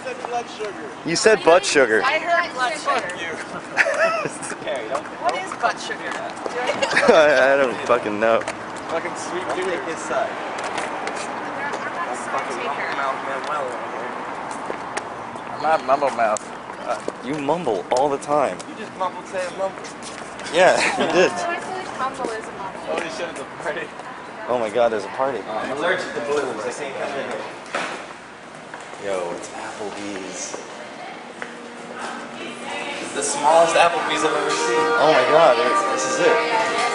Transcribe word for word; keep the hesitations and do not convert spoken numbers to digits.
said blood sugar. You said butt sugar. I heard blood sugar. Fuck you. Okay, don't. What is butt sugar? I, I don't fucking know. Fucking sweet dude. Take his side. I'm not a side taker. Manuel. I'm not mumble mouth. Uh, You mumble all the time. you just mumbled saying mumble. Yeah, you did. So I feel like mumble is a mumble. Holy shit, it's a party. Oh my god, there's a party. I'm allergic to balloons. I can't come in here. Yo, it's Applebee's. It's the smallest Applebee's I've ever seen. Oh my god, this is it.